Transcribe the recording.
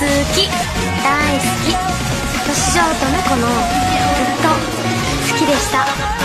き、大好き。年上と猫のずっと好きでした。